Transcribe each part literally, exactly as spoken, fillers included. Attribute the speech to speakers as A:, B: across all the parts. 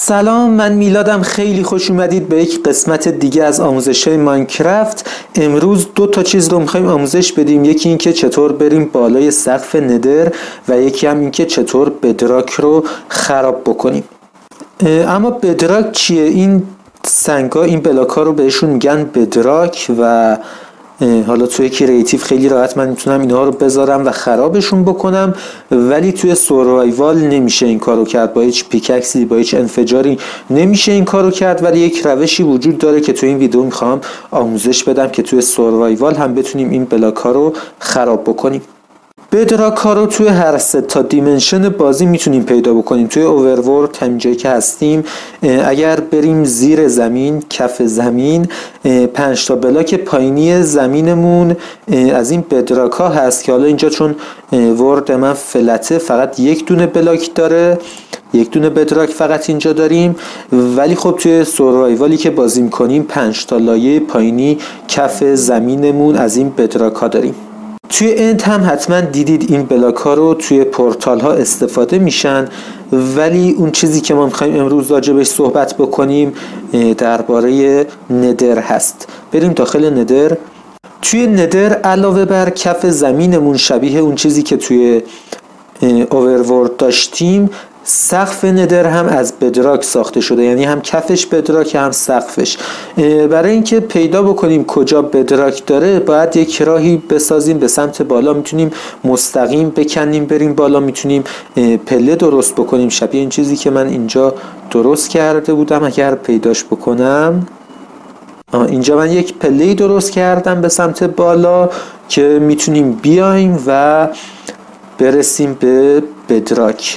A: سلام، من میلادم. خیلی خوش اومدید به یک قسمت دیگه از آموزش‌های ماینکرافت. امروز دو تا چیز رو می‌خوایم آموزش بدیم. یکی این که چطور بریم بالای سقف ندر و یکی هم این که چطور بدراک رو خراب بکنیم. اما بدراک چیه؟ این سنگ‌ها، این بلاک‌ها رو بهشون میگن بدراک و حالا توی کریتیو خیلی راحت من میتونم اینها رو بذارم و خرابشون بکنم، ولی توی سوروایوال نمیشه این کارو کرد. با هیچ پیککسی، با هیچ انفجاری نمیشه این کارو کرد، ولی یک روشی وجود داره که توی این ویدیو میخوام آموزش بدم که توی سوروایوال هم بتونیم این بلاک ها رو خراب بکنیم. بدراک ها رو توی هر سه تا دیمنشن بازی میتونیم پیدا بکنیم. توی اوورورلد همینجایی که هستیم، اگر بریم زیر زمین، کف زمین، پنج تا بلاک پایینی زمینمون از این بدراک ها هست که حالا اینجا چون ورد من فلته فقط یک دونه بلاک داره، یک دونه بدراک فقط اینجا داریم، ولی خب توی سوروایوالی که بازی میکنیم پنج تا لایه پایینی کف زمینمون از این بدراک ها داریم. توی اند هم حتما دیدید این بلاک ها رو توی پورتال ها استفاده میشن، ولی اون چیزی که ما میخوایم امروز راجع بهش صحبت بکنیم درباره ندر هست. بریم داخل ندر. توی ندر علاوه بر کف زمینمون شبیه اون چیزی که توی اوورورلد داشتیم، سقف ندر هم از بدراک ساخته شده، یعنی هم کفش بدراک هم سقفش. برای اینکه پیدا بکنیم کجا بدراک داره باید یک راهی بسازیم به سمت بالا. میتونیم مستقیم بکنیم بریم بالا، میتونیم پله درست بکنیم شبیه این چیزی که من اینجا درست کرده بودم. اگر پیداش بکنم، اینجا من یک پله درست کردم به سمت بالا که میتونیم بیایم و برسیم به بدراک.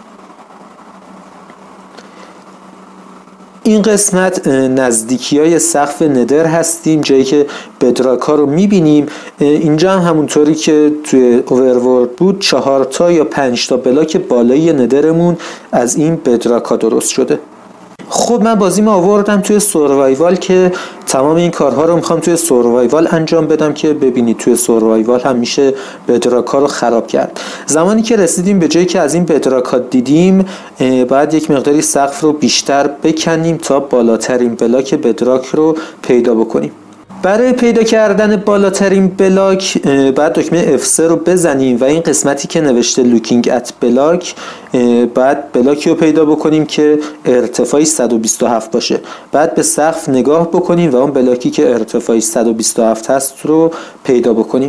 A: این قسمت نزدیکی های سقف ندر هستیم، جایی که بدراک ها رو میبینیم. اینجا هم همونطوری که توی اوورورلد بود چهار تا یا پنج تا بلاک بالایی ندرمون از این بدراک ها درست شده. خب من بازیمو آوردم توی سوروایوال که تمام این کارها رو میخوام توی سوروایوال انجام بدم که ببینید توی سوروایوال هم میشه بدراک ها رو خراب کرد. زمانی که رسیدیم به جایی که از این بدراک ها دیدیم باید یک مقداری سقف رو بیشتر بکنیم تا بالاترین بلاک بدراک رو پیدا بکنیم. برای پیدا کردن بالاترین بلاک باید دکمه اف سه رو بزنیم و این قسمتی که نوشته looking at بلاک، باید بلاکی رو پیدا بکنیم که ارتفاعی صد و بیست و هفت باشه. بعد به سقف نگاه بکنیم و اون بلاکی که ارتفاعی صد و بیست و هفت هست رو پیدا بکنیم.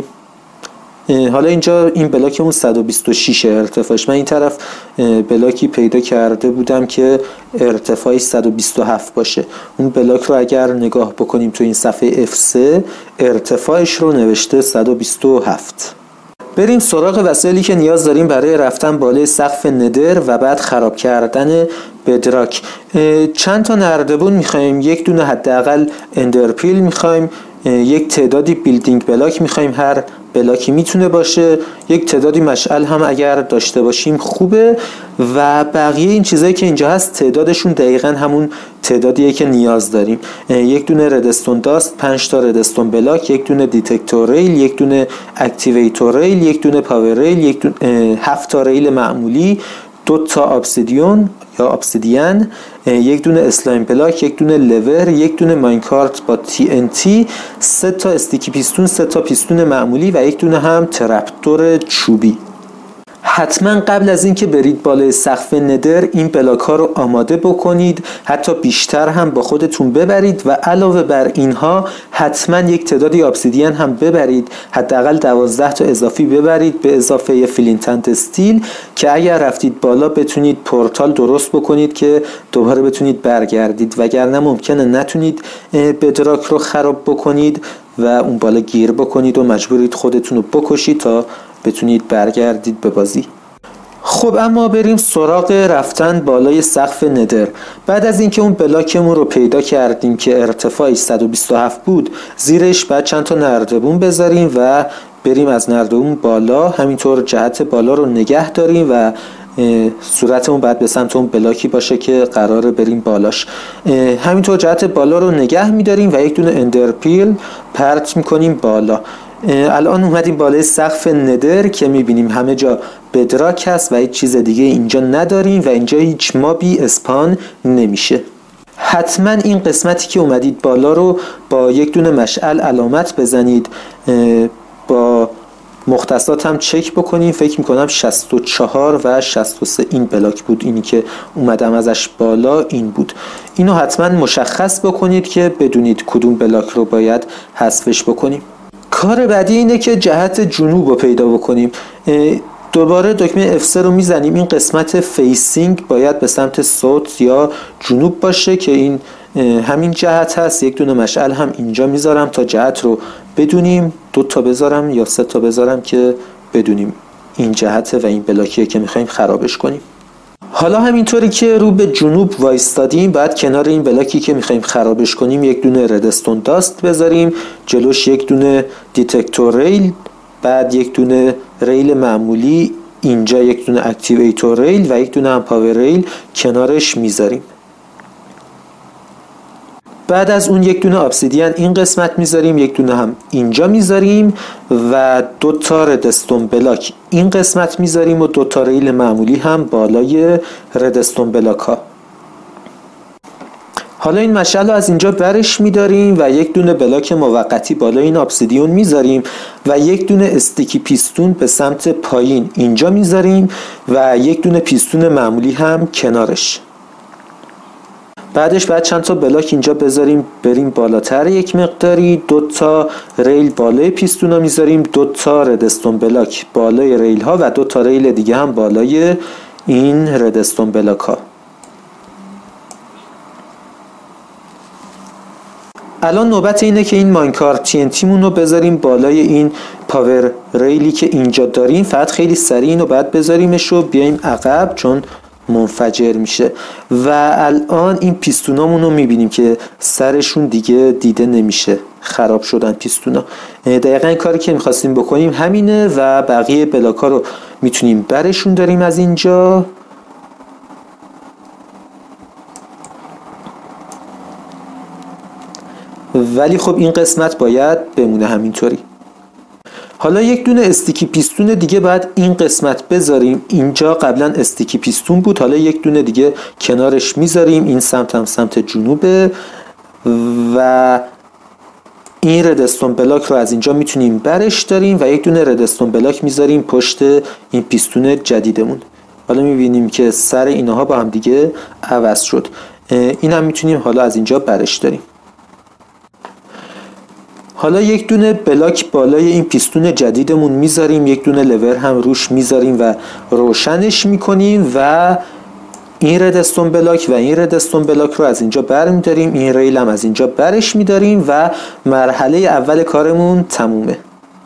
A: حالا اینجا این بلاکمون صد و بیست و شش ارتفاعش. من این طرف بلاکی پیدا کرده بودم که ارتفاعی صد و بیست و هفت باشه. اون بلاک رو اگر نگاه بکنیم تو این صفحه اف سه ارتفاعش رو نوشته صد و بیست و هفت. بریم سراغ وسایلی که نیاز داریم برای رفتن بالای سقف ندر و بعد خراب کردن بدراک. چند تا نردبون میخوایم، یک دونه حداقل اندرپیل میخوایم، یک تعدادی بیلدینگ بلاک میخوایم، هر بلاکی میتونه باشه، یک تعدادی مشعل هم اگر داشته باشیم خوبه، و بقیه این چیزایی که اینجا هست تعدادشون دقیقا همون تعدادیه که نیاز داریم. یک دونه ردستون داست، پنج تا ردستون بلاک، یک دونه دیتکتور ریل، یک دونه اکتیویتور ریل، یک دونه پاور ریل، یک دونه هفت تا ریل معمولی، دو تا ابسیدیون یا ابسیدین، یک دونه اسلایم بلاک، یک دونه لور، یک دونه ماینکارت با تی ان تی، سه تا استیکی پیستون، سه تا پیستون معمولی و یک دونه هم ترپتور چوبی. حتما قبل از اینکه برید بالای سقف ندر این بلاک ها رو آماده بکنید، حتی بیشتر هم با خودتون ببرید و علاوه بر اینها حتما یک تعدادی ابسیدین هم ببرید، حداقل دوازده تا اضافی ببرید به اضافه ی فلینتنت استیل که اگر رفتید بالا بتونید پورتال درست بکنید که دوباره بتونید برگردید، وگرنه ممکنه نتونید بدراک رو خراب بکنید و اون بالا گیر بکنید و مجبورید خودتون رو بکشید تا بتونید برگردید به بازی. خب اما بریم سراغ رفتن بالای سقف ندر. بعد از اینکه اون بلاکمون رو پیدا کردیم که ارتفاعی صد و بیست و هفت بود، زیرش بعد چند تا نردبون بذاریم و بریم از نردبون بالا. همینطور جهت بالا رو نگه داریم و صورتمون باید به سمت اون بلاکی باشه که قراره بریم بالاش. همینطور جهت بالا رو نگه میداریم و یک دونه اندرپیل پرت میکنیم بالا. الان اومدیم بالای سقف ندر که میبینیم همه جا بدراک هست و هیچ چیز دیگه اینجا نداریم و اینجا هیچ مابی اسپان نمیشه. حتما این قسمتی که اومدید بالا رو با یک دونه مشعل علامت بزنید، با مختصات هم چک بکنیم. فکر میکنم شصت و چهار و شصت و سه این بلاک بود، اینی که اومدم ازش بالا این بود. اینو حتما مشخص بکنید که بدونید کدوم بلاک رو باید حذفش بکنیم. کار بعدی اینه که جهت جنوب رو پیدا بکنیم. دوباره دکمه اف سه رو میزنیم. این قسمت فیسینگ باید به سمت ساوت یا جنوب باشه که این همین جهت هست. یک دونه مشعل هم اینجا میذارم تا جهت رو بدونیم. دو تا بذارم یا سه تا بذارم که بدونیم این جهته و این بلاکیه که میخوایم خرابش کنیم. حالا همینطوری که رو به جنوب وایستادیم، بعد کنار این بلاکی که میخوایم خرابش کنیم یک دونه ردستون داست بذاریم، جلوش یک دونه دیتکتور ریل، بعد یک دونه ریل معمولی، اینجا یک دونه اکتیویتور ریل و یک دونه هم پاور ریل کنارش میذاریم. بعد از اون یک دونه ابسیدین این قسمت میذاریم، یک دونه هم اینجا میذاریم و دو تا ردستون بلاک این قسمت میذاریم و دو تا ریل معمولی هم بالای ردستون بلاک ها. حالا این مشعل رو از اینجا برش میداریم و یک دونه بلاک موقتی بالای این ابسیدیون میذاریم و یک دونه استیکی پیستون به سمت پایین اینجا میذاریم و یک دونه پیستون معمولی هم کنارش. بعدش بعد چند تا بلاک اینجا بذاریم بریم بالاتر یک مقداری، دو تا ریل بالای پیستونا میذاریم، دو تا ردستون بلاک بالای ریل ها و دو تا ریل دیگه هم بالای این ردستون بلاک ها. الان نوبت اینه که این ماینکار تی ان تی مون رو بذاریم بالای این پاور ریلی که اینجا داریم. فقط خیلی سریع اینو بعد بذاریمش و بیایم عقب چون منفجر میشه. و الان این پیستونامون رو میبینیم که سرشون دیگه دیده نمیشه، خراب شدن پیستونا. دقیقا این کاری که میخواستیم بکنیم همینه و بقیه بلاک ها رو میتونیم برشون داریم از اینجا. ولی خب این قسمت باید بمونه همینطوری. حالا یک دونه استیکی پیستون دیگه بعد این قسمت بذاریم. اینجا قبلا استیکی پیستون بود، حالا یک دونه دیگه کنارش میذاریم. این سمت هم سمت جنوبه و این ردستون بلاک رو از اینجا میتونیم برش داریم و یک دونه ردستون بلاک میذاریم پشت این پیستون جدیدمون. حالا میبینیم که سر اینها با هم دیگه عوض شد. این هم میتونیم حالا از اینجا برش داریم. حالا یک دونه بلاک بالای این پیستون جدیدمون میذاریم، یک دونه لور هم روش میذاریم و روشنش میکنیم و این ردستون بلاک و این ردستون بلاک رو از اینجا برمیداریم، این ریل هم از اینجا برش میداریم و مرحله اول کارمون تمومه.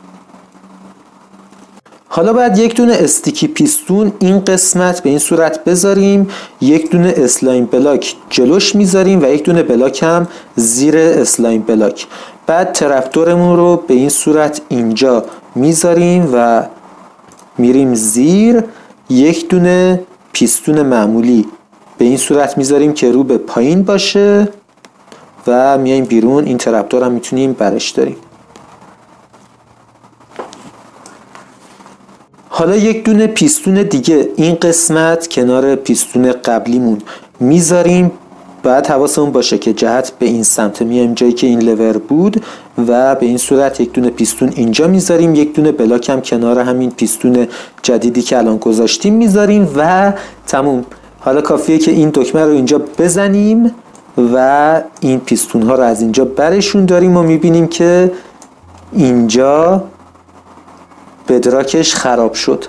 A: حالا باید یک دونه استیکی پیستون این قسمت به این صورت بذاریم، یک دونه اسلایم بلاک جلوش میذاریم و یک دونه بلاک هم زیر اسلایم بلاک. بعد ترپتورمون رو به این صورت اینجا میذاریم و میریم زیر. یک دونه پیستون معمولی به این صورت میذاریم که رو به پایین باشه و میایم بیرون. این ترپتور هم میتونیم برش داریم. حالا یک دونه پیستون دیگه این قسمت کنار پیستون قبلیمون میذاریم. بعد حواسمون باشه که جهت به این سمت میایم جایی که این لور بود و به این صورت یک دونه پیستون اینجا میذاریم، یک دونه بلاک هم کنار همین پیستون جدیدی که الان گذاشتیم میذاریم و تموم. حالا کافیه که این دکمه رو اینجا بزنیم و این پیستون ها رو از اینجا برشون داریم و میبینیم که اینجا بدراکش خراب شد.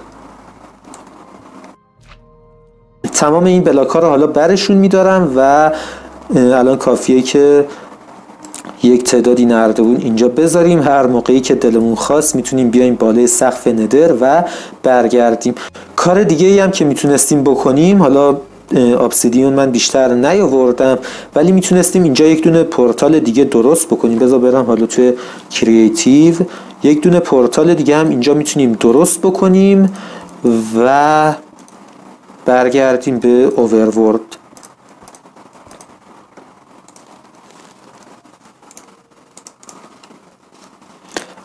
A: تمام این بلاک ها رو حالا برشون میدارم و الان کافیه که یک تعدادی نردبون اینجا بذاریم. هر موقعی که دلمون خواست میتونیم بیایم بالای سقف ندر و برگردیم. کار دیگه ای هم که میتونستیم بکنیم، حالا ابسیدیون من بیشتر نیاوردم ولی میتونستیم اینجا یک دونه پورتال دیگه درست بکنیم. بذار برم حالا توی کریتیو، یک دونه پورتال دیگه هم اینجا میتونیم درست بکنیم و برگردیم به اوورورد.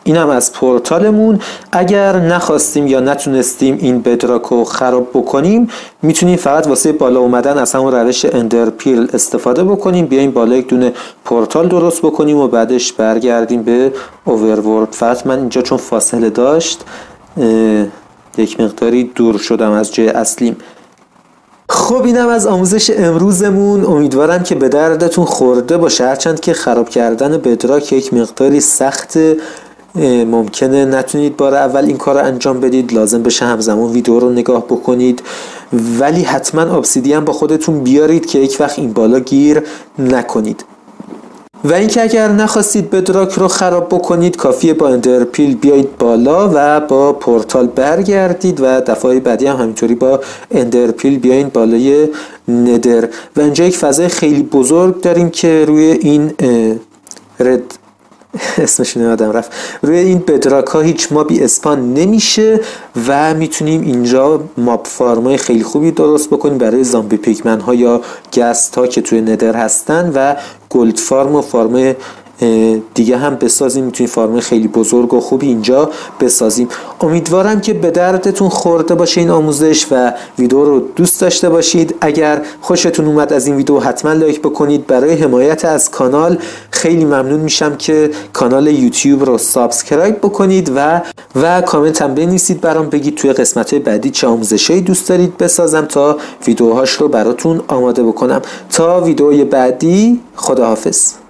A: اینم از پورتالمون. اگر نخواستیم یا نتونستیم این بدراک رو خراب بکنیم، میتونیم فقط واسه بالا اومدن از همون روش اندرپیرل استفاده بکنیم، بیایم بالا یک دونه پورتال درست بکنیم و بعدش برگردیم به اوورورلد. فقط من اینجا چون فاصله داشت یک مقداری دور شدم از جای اصلیم. خب اینم از آموزش امروزمون. امیدوارم که به دردتون خورده باشه، هرچند که خراب کردن بدراک یک مقداری سخت، ممکنه نتونید بار اول این کار رو انجام بدید، لازم بشه همزمان ویدیو رو نگاه بکنید، ولی حتما ابسیدین با خودتون بیارید که یک وقت این بالا گیر نکنید. و اینکه اگر نخواستید بدراک رو خراب بکنید، کافیه با اندرپیل بیایید بالا و با پورتال برگردید و دفعه بعدی هم همینطوری با اندرپیل بیاین بالای ندر. و اینجا یک فضای خیلی بزرگ داریم که روی این رد اسمش نمیادم رفت روی این بدراک ها هیچ مابی اسپان نمیشه و میتونیم اینجا ماب فارمای خیلی خوبی درست بکنیم برای زامبی پیگمن ها یا گست ها که توی ندر هستن و گلد فارم و فارم دیگه هم بسازیم. میتونیم فارم خیلی بزرگ و خوبی اینجا بسازیم. امیدوارم که به دردتون خورده باشه این آموزش و ویدیو رو دوست داشته باشید. اگر خوشتون اومد از این ویدیو حتما لایک بکنید. برای حمایت از کانال خیلی ممنون میشم که کانال یوتیوب رو سابسکرایب بکنید و و کامنت هم بنویسید برام، بگید توی قسمت‌های بعدی چه آموزشایی دوست دارید بسازم تا ویدیوهاش رو براتون آماده بکنم. تا ویدیوی بعدی، خداحافظ.